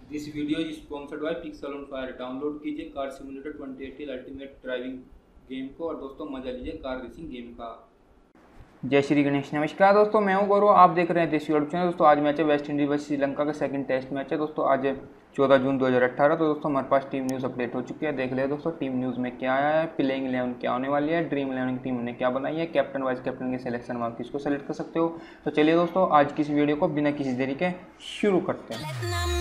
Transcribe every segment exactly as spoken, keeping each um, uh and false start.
This video is sponsored by pixel on fire. Download कीजिए car simulator twenty eighty ultimate driving game को और दोस्तों मजा लीजिए कार रेसिंग गेम का। जय श्री गणेश। नमस्कार दोस्तों, मैं हूं गौरव, आप देख रहे हैं देसी यूट्यूब चैनल। दोस्तों आज मैच है वेस्ट इंडीज वर्सेस श्रीलंका का सेकंड टेस्ट मैच है। दोस्तों आज चौदह जून दो हज़ार अठारह। तो दोस्तों हमारे पास टीम न्यूज़ अपडेट हो चुकी है, देख ले दोस्तों टीम न्यूज़ में क्या आया है, प्लेइंग इलेवन क्या होने वाली है, ड्रीम इलेवन की टीम ने क्या बनाई है, कैप्टन वाइस कैप्टन की सिलेक्शन में आप किसको सेलेक्ट कर सकते हो। तो चलिए दोस्तों आज की इस वीडियो को बिना किसी देरी के शुरू करते हैं।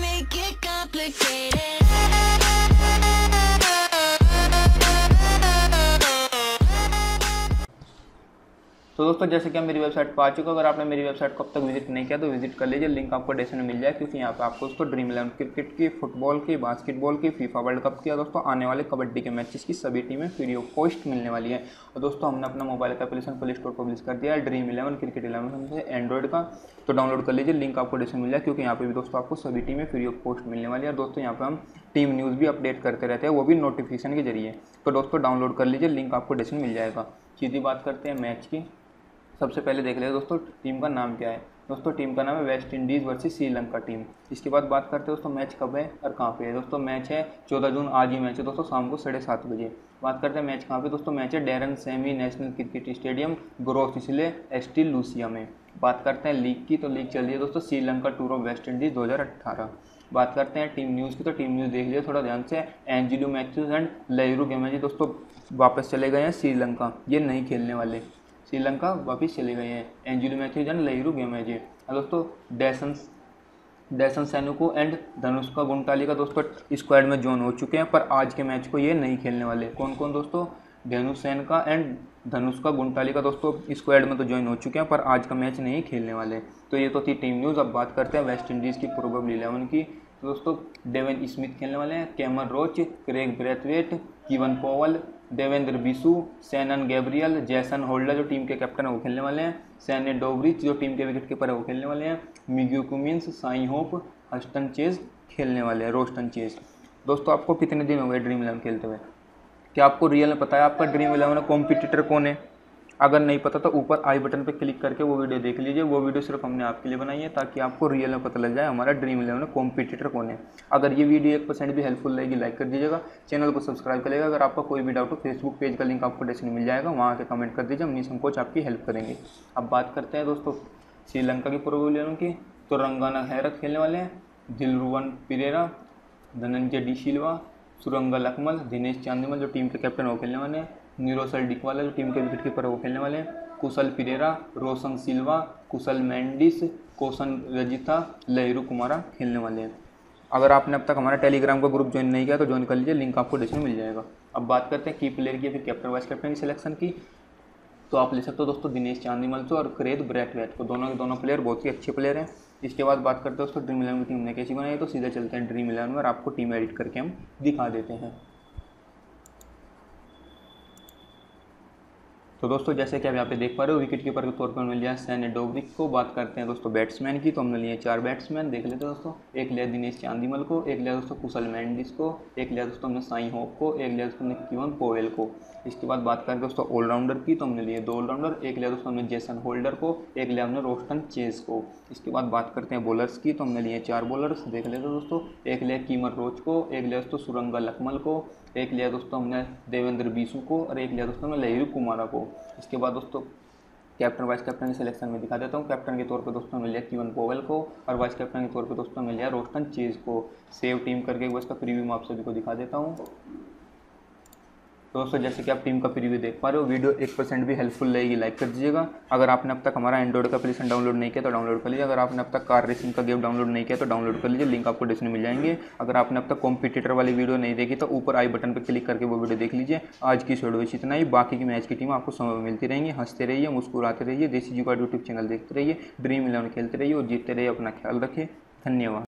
तो दोस्तों जैसे कि आप मेरी वेबसाइट पर आ चुके हो, अगर आपने मेरी वेबसाइट को अब तक विजिट नहीं किया तो विजिट कर लीजिए, लिंक आपको डिस्क्रिप्शन में मिल जाए, क्योंकि यहाँ पे आपको दोस्तों ड्रीम इलेवन क्रिकेट की, फुटबॉल की, बास्केटबॉल की, फीफा वर्ल्ड कप की और दोस्तों आने वाले कबड्डी के मैचेस की सभी टीमें फ्री ऑफ कॉस्ट मिलने वाली है। और दोस्तों हमने अपना मोबाइल का एप्लीकेशन प्ले स्टोर पर पब्लिश कर दिया है, ड्रीम इलेवन क्रिकेट इलेवन से एंड्रॉइड का, तो डाउनलोड कर लीजिए, लिंक आपको डिस्क्रिप्शन में मिल जाए, क्योंकि यहाँ पे भी दोस्तों आपको सभी टीमें फ्री ऑफ कॉस्ट मिलने वाली है। दोस्तों यहाँ पे हम टीम न्यूज़ भी अपडेट करते रहते हैं, वो भी नोटिफिकेशन के जरिए। तो दोस्तों डाउनलोड कर लीजिए, लिंक आपको डिस्क्रिप्शन में मिल जाएगा। सीधी बात करते हैं मैच की। सबसे पहले देख लेते दोस्तों टीम का नाम क्या है। दोस्तों टीम का नाम है West Indies versus Sri Lanka team. इसके बाद बात करते हैं दोस्तों मैच कब है और कहाँ पे है। दोस्तों मैच है चौदह जून, आज ही मैच है दोस्तों, शाम को साढ़े सात बजे। बात करते हैं मैच कहाँ पे। दोस्तों मैच है Darren Sammy national cricket stadium, Gros Islet St Lucia में। बात करते हैं लीग की, तो लीग चल रही है दोस्तों Sri Lanka tour of West Indies दो हज़ार अट्ठारह। बात करते हैं टीम न्यूज़ की, तो टीम न्यूज़ देख लीजिए थोड़ा ध्यान से। Angelo Mathews and Lahiru Gamage दोस्तों वापस चले गए हैं श्रीलंका, ये नहीं खेलने वाले, श्रीलंका वापस चले गए हैं। Angelo Mathews and Lahiru Gamage. दोस्तों डैसन डैसन सैनुको एंड धनुष्का गुंटाली का दोस्तों स्क्वाड में ज्वाइन हो चुके हैं, पर आज के मैच को ये नहीं खेलने वाले। कौन कौन दोस्तों? धेनु सैन का एंड धनुष्का गुंटाली का दोस्तों स्क्वाड में तो ज्वाइन हो चुके हैं, पर आज का मैच नहीं खेलने वाले। तो ये तो थी टीम न्यूज़। अब बात करते हैं वेस्ट इंडीज़ की प्रोबेबल इलेवन की। तो दोस्तों डेवन स्मिथ खेलने वाले हैं, Kemar Roach, Kraigg Brathwaite, Kieran Powell, Devendra Bishoo, Shannon Gabriel, Jason Holder जो टीम के कैप्टन है वो खेलने वाले हैं, सैने डोवरिच जो टीम के विकेट कीपर है वो खेलने वाले हैं, Miguel Cummins, Shai Hope, Roston Chase खेलने वाले हैं, रोस्टन चेज। दोस्तों आपको कितने दिन हो गए ड्रीम इलेवन खेलते हुए? क्या आपको रियल में पता है आपका ड्रीम इलेवन कॉम्पिटिटर कौन है? अगर नहीं पता तो ऊपर आई बटन पर क्लिक करके वो वीडियो देख लीजिए। वो वीडियो सिर्फ हमने आपके लिए बनाई है ताकि आपको रियल में पता लग जाए हमारा ड्रीम इलेवन कॉम्पिटिटर कौन है। अगर ये वीडियो एक परसेंट भी हेल्पफुल रहेगी लाइक कर दीजिएगा, चैनल को सब्सक्राइब करिएगा। अगर आपका कोई भी डाउट हो फेसबुक पेज का लिंक आपको डिस्क्रिप्शन में मिल जाएगा, वहाँ के कमेंट कर दीजिए, हम निसंकोच आपकी हेल्प करेंगे। अब बात करते हैं दोस्तों श्रीलंका की प्रोबेबल इलेवन की। तो रंगाना हैरत खेलने वाले हैं, दिलरुवन पिरेरा, धनंजय डी सिल्वा, सुरंगा लकमल, दिनेश चांदीमल जो टीम के कैप्टन वो खेलने वाले हैं, निरोसल डिकवाला जो टीम के विकेट कीपर है वो खेलने वाले हैं, कुशल पिरेरा, रोशन सिल्वा, कुशल मेंडिस, कोशन रजिता, लहरू कुमारा खेलने वाले हैं। अगर आपने अब तक हमारा टेलीग्राम का ग्रुप ज्वाइन नहीं किया तो ज्वाइन कर लीजिए, लिंक आपको डिस्क्रिप्शन में मिल जाएगा। अब बात करते हैं की प्लेयर की, फिर कैप्टन वाइस कैप्टन की सिलेक्शन की। तो आप ले सकते हो दोस्तों दिनेश चांदीमल से और क्रेग ब्रैथवेट को, दोनों के दोनों प्लेयर बहुत ही अच्छे प्लेयर हैं। इसके बाद बात करते हैं दोस्तों ड्रीम इलेवन की टीम ने कैसी बनाई है। तो सीधे चलते हैं ड्रीम इलेवन में और आपको टीम एडिट करके हम दिखा देते हैं। तो दोस्तों जैसे कि आप यहाँ पे देख पा रहे हो, विकेट कीपर के तौर पर मिल लिया सैने डोवरिक को। बात करते हैं दोस्तों बैट्समैन की, तो हमने लिए चार बैट्समैन, देख लेते हैं दोस्तों। एक लिया दिनेश चांदीमल को, एक लिया दोस्तों कुशल मेंडिस को, एक लिया दोस्तों हमने साई होप को, एक लिया दोस्तों हमने कीवन पोवेल को। इसके बाद बात करें दोस्तों ऑलराउंडर की, तो हमने लिए दो ऑलराउंडर, एक लिया दोस्तों हमने जैसन होल्डर को, एक लिया हमने रोस्टन चेज को। इसके बाद बात करते हैं बॉलर्स की, तो हमने लिए चार बॉलर्स, देख लेते हैं दोस्तों। एक लिया कीमर रोच को, एक लिया दोस्तों सुरंगा लकमल को, एक लिया दोस्तों हमने देवेंद्र बिशु को और एक लिया दोस्तों हमने लहरू कुमारा को। इसके बाद दोस्तों कैप्टन वाइस कैप्टन की सिलेक्शन में दिखा देता हूँ। कैप्टन के तौर पे दोस्तों मिल लिया कीवन पोवेल को और वाइस कैप्टन के तौर पे दोस्तों मिल लिया रोस्टन चेज को। सेव टीम करके बस का प्रीव्यू मैं आप सभी को दिखा देता हूँ। दोस्तों जैसे कि आप टीम का प्रीव्यू देख पा रहे हो, वीडियो एक परसेंट भी हेल्पफुल रहेगी लाइक कर दीजिएगा। अगर आपने अब तक हमारा एंड्रॉइड का एप्लीकेशन डाउनलोड नहीं किया तो डाउनलोड कर लीजिए। अगर आपने अब तक कार रेसिंग का गेम डाउनलोड नहीं किया तो डाउनलोड कर लीजिए, लिंक आपको डिस्क्रिप्शन में मिल जाएंगे। अगर आपने अब तक कॉम्पिटिटर वाली वीडियो नहीं देखी तो ऊपर आई बटन पर क्लिक करके वो वीडियो देख लीजिए। आज की इस वीडियो में इतना ही, बाकी की मैच की टीम आपको समय में मिलती रहेंगी। हंसते रहिए, मुस्कुराते रहिए, देसी जुगाड़ यूट्यूब चैनल देखते रहिए, ड्रीम इलेवन खेलते रहिए और जीतते रहिए। अपना ख्याल रखिए, धन्यवाद।